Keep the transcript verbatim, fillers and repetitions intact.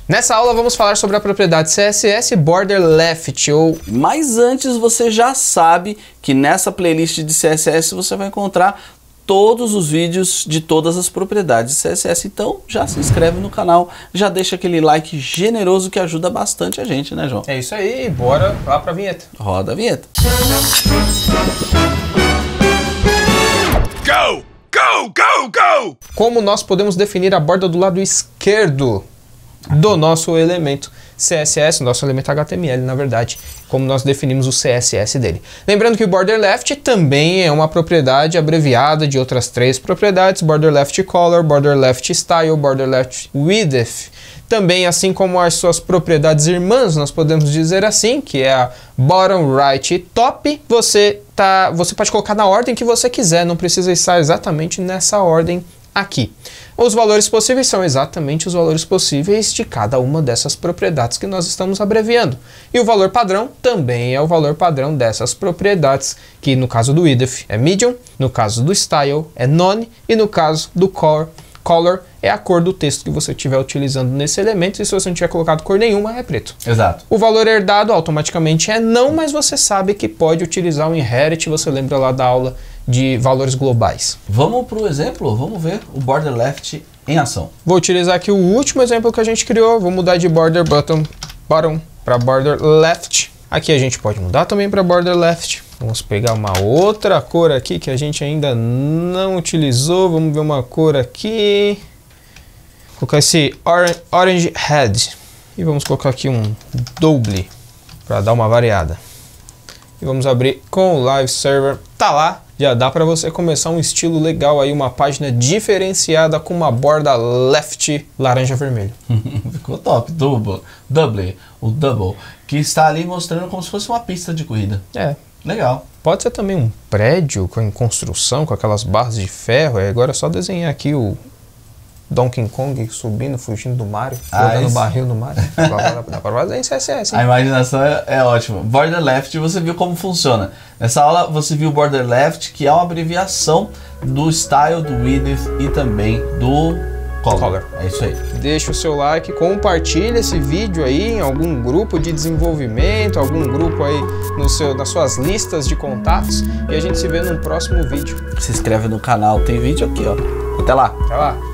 Nessa aula vamos falar sobre a propriedade C S S Border Left ou... Mas antes você já sabe que nessa playlist de C S S você vai encontrar todos os vídeos de todas as propriedades de C S S. Então já se inscreve no canal, já deixa aquele like generoso que ajuda bastante a gente, né, João? É isso aí, bora lá pra vinheta. Roda a vinheta. Go! Go! Go! Go! Como nós podemos definir a borda do lado esquerdo do nosso elemento C S S, nosso elemento H T M L, na verdade, como nós definimos o C S S dele. Lembrando que o Border Left também é uma propriedade abreviada de outras três propriedades: Border Left Color, Border Left Style, Border Left Width. Também, assim como as suas propriedades irmãs, nós podemos dizer assim, que é a Bottom, Right e Top, você, tá, você pode colocar na ordem que você quiser, não precisa estar exatamente nessa ordem aqui. Os valores possíveis são exatamente os valores possíveis de cada uma dessas propriedades que nós estamos abreviando. E o valor padrão também é o valor padrão dessas propriedades, que no caso do width é medium, no caso do style é none e no caso do color, color é a cor do texto que você estiver utilizando nesse elemento, e se você não tiver colocado cor nenhuma é preto. Exato. O valor herdado automaticamente é não, mas você sabe que pode utilizar o inherit, você lembra lá da aula de valores globais. Vamos para o exemplo? Vamos ver o Border Left em ação. Vou utilizar aqui o último exemplo que a gente criou, vou mudar de Border Bottom, bottom para Border Left. Aqui a gente pode mudar também para Border Left. Vamos pegar uma outra cor aqui que a gente ainda não utilizou, vamos ver uma cor aqui. Vou colocar esse Orange Head e vamos colocar aqui um Double para dar uma variada. E vamos abrir com o Live Server, tá lá. Já dá para você começar um estilo legal aí, uma página diferenciada com uma borda left laranja-vermelho. Ficou top, double, double, o double, que está ali mostrando como se fosse uma pista de corrida. É. Legal. Pode ser também um prédio em construção com aquelas barras de ferro. Agora é só desenhar aqui o Donkey Kong subindo, fugindo do Mario, ah, jogando isso. barril no Mario. Dá pra fazer em C S S. Hein? A imaginação é, é ótima. Border Left, você viu como funciona. Nessa aula você viu o Border Left, que é uma abreviação do Style, do Width e também do Color. Color. É isso aí. Deixa o seu like, compartilha esse vídeo aí em algum grupo de desenvolvimento, algum grupo aí no seu, nas suas listas de contatos, e a gente se vê num próximo vídeo. Se inscreve no canal, tem vídeo aqui, ó. Até lá. Até lá.